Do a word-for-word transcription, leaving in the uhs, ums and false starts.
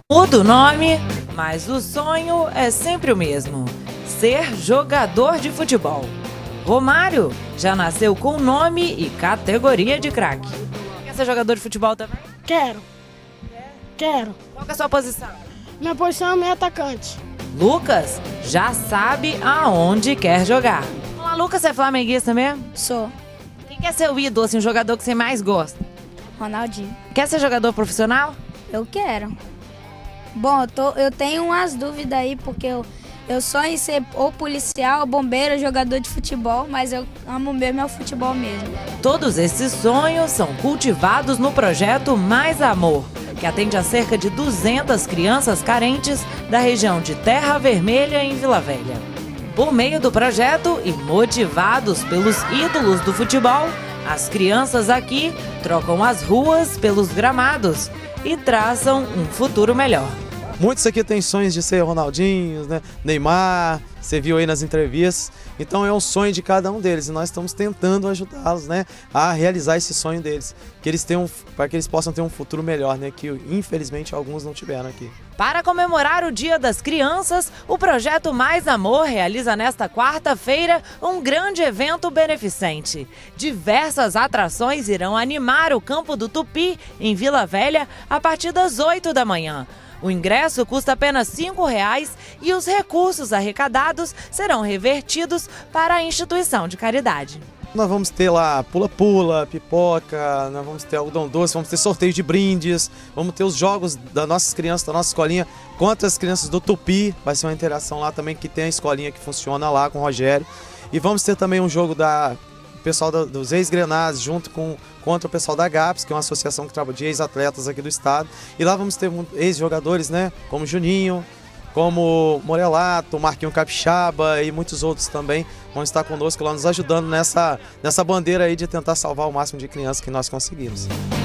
Muda o nome, mas o sonho é sempre o mesmo: ser jogador de futebol. Romário já nasceu com nome e categoria de craque. Quer ser jogador de futebol também? Quero. Quero. Qual que é a sua posição? Minha posição é meio atacante. Lucas já sabe aonde quer jogar. Olá, Lucas, você é flamenguista mesmo? Sou. Quem quer ser o ídolo, assim, o jogador que você mais gosta? Ronaldinho. Quer ser jogador profissional? Eu quero. Bom, eu, tô, eu tenho umas dúvidas aí, porque eu, eu sonho em ser ou policial, ou bombeiro, ou jogador de futebol, mas eu amo mesmo é o futebol mesmo. Todos esses sonhos são cultivados no projeto Mais Amor, que atende a cerca de duzentas crianças carentes da região de Terra Vermelha, em Vila Velha. Por meio do projeto e motivados pelos ídolos do futebol, as crianças aqui trocam as ruas pelos gramados e traçam um futuro melhor. Muitos aqui têm sonhos de ser Ronaldinho, né? Neymar, você viu aí nas entrevistas. Então é um sonho de cada um deles e nós estamos tentando ajudá-los, né, a realizar esse sonho deles, que eles tenham, para que eles possam ter um futuro melhor, né, que infelizmente alguns não tiveram aqui. Para comemorar o Dia das Crianças, o projeto Mais Amor realiza nesta quarta-feira um grande evento beneficente. Diversas atrações irão animar o Campo do Tupi, em Vila Velha, a partir das oito da manhã. O ingresso custa apenas cinco reais e os recursos arrecadados serão revertidos para a instituição de caridade. Nós vamos ter lá pula-pula, pipoca, nós vamos ter algodão doce, vamos ter sorteio de brindes, vamos ter os jogos das nossas crianças, da nossa escolinha, contra as crianças do Tupi. Vai ser uma interação lá também, que tem a escolinha que funciona lá com o Rogério. E vamos ter também um jogo da pessoal da, dos ex-Grenados junto com contra o pessoal da GAPS, que é uma associação que trabalha de ex-atletas aqui do estado. E lá vamos ter ex-jogadores, né, como Juninho, como Morelato, Marquinho Capixaba e muitos outros também vão estar conosco lá nos ajudando nessa, nessa bandeira aí de tentar salvar o máximo de crianças que nós conseguimos.